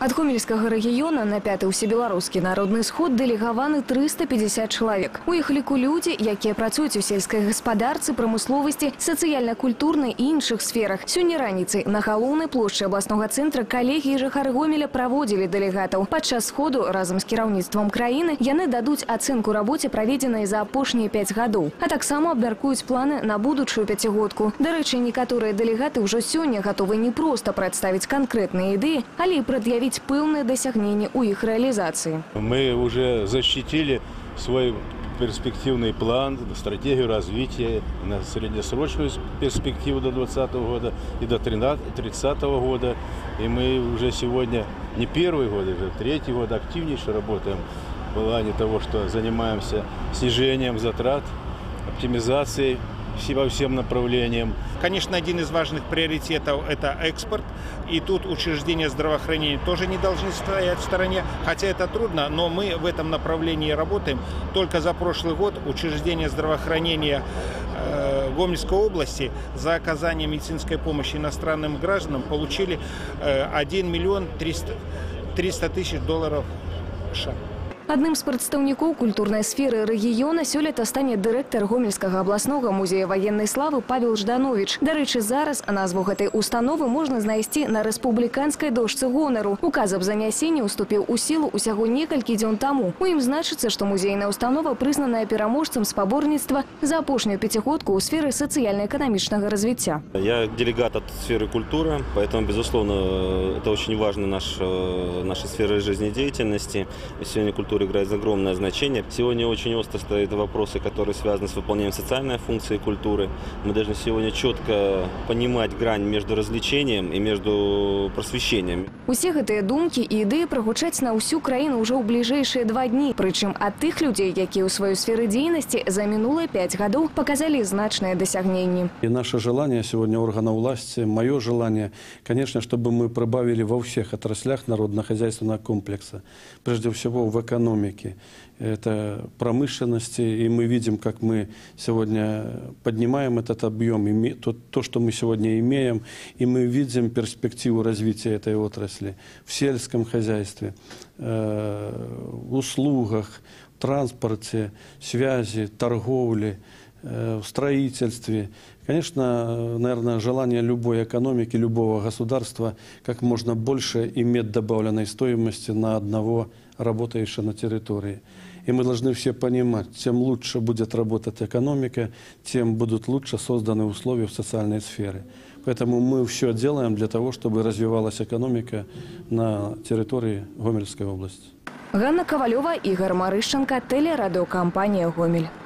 Ад Гомельскага рэгіёна на 5-й усебеларускі народны сход дэлегаваны 350 чалавек. У іх ліку людзі, якія працуюць у сельскай гаспадарцы, прамысловасці, сацыяльна-культурнай і іншых сферах. Сёння раніцай на галоўнай плошчы абласнога цэнтра калегі і жыхары Гомеля праводзілі дэлегатаў. Падчас сходу разам з кіраўніцтвам краіны яны дадуць ацэнку рабоце, праведзенай за апошнія 5 гадоў. А таксама абмяркуюць планы на будучую пяцігодку. Дарэчы, некаторыя дэлегаты ўжо сёння гатовы не проста прадставіць канкрэтныя ідэі, але і прад'явіць пэўныя дасягненні ў іх рэалізацыі. Мы уже защитили свой перспективный план, стратегию развития на среднесрочную перспективу до 2020 года и до 2030 года. И мы уже сегодня не первый год, уже третий год активнейше работаем в плане того, что занимаемся снижением затрат, оптимизацией по всем направлениям. Конечно, один из важных приоритетов – это экспорт. И тут учреждения здравоохранения тоже не должны стоять в стороне. Хотя это трудно, но мы в этом направлении работаем. Только за прошлый год учреждения здравоохранения Гомельской области за оказание медицинской помощи иностранным гражданам получили 1 миллион 300 тысяч долларов США. Адным з прадстаўнікоў культурнай сферы рэгіёна сёлета стане дырэктар Гомельскага абласнога музея ваеннай славы Павел Жданович. Дарэчы, зараз назву гэтай установы можна знайсці на рэспубліканскай дошцы гонару. Указ аб занясенні уступіў у сілу усяго некалькі дзён таму. У ім значыцца, што музейная установа прызнаная пераможцам спаборніцтва за апошнюю пяцігодку ў сферы сацыяльна-эканамічнага развіцця. Я делегат от сферы культуры, поэтому, безусловно, это очень важно наша сфера жизнедеятельности. Сегодня культура играет огромное значение. Сегодня очень остро стоят вопросы, которые связаны с выполнением социальной функции культуры. Мы должны сегодня четко понимать грань между развлечением и между просвещением. Усе гэтыя думкі і ідэі прагучаць на ўсю краіну ўжо ў бліжэйшыя 2 дні. Прычым ад тых людзей, якія ў сваёй сферы дзейнасці за минулые 5 гадоў показали значныя дасягненні. И наше желание сегодня органов власти, мое желание, конечно, чтобы мы прибавили во всех отраслях народно-хозяйственного комплекса. Прежде всего в экономике. Это промышленности, и мы видим, как мы сегодня поднимаем этот объем, то, что мы сегодня имеем, и мы видим перспективу развития этой отрасли в сельском хозяйстве, в услугах, транспорте, связи, торговле, в строительстве. Конечно, наверное, желание любой экономики, любого государства как можно больше иметь добавленной стоимости на одного работающего на территории. И мы должны все понимать, тем лучше будет работать экономика, тем будут лучше созданы условия в социальной сфере. Поэтому мы все делаем для того, чтобы развивалась экономика на территории Гомельской области. Ганна Ковалева, Игорь Марыщенко, телерадиокомпания «Гомель».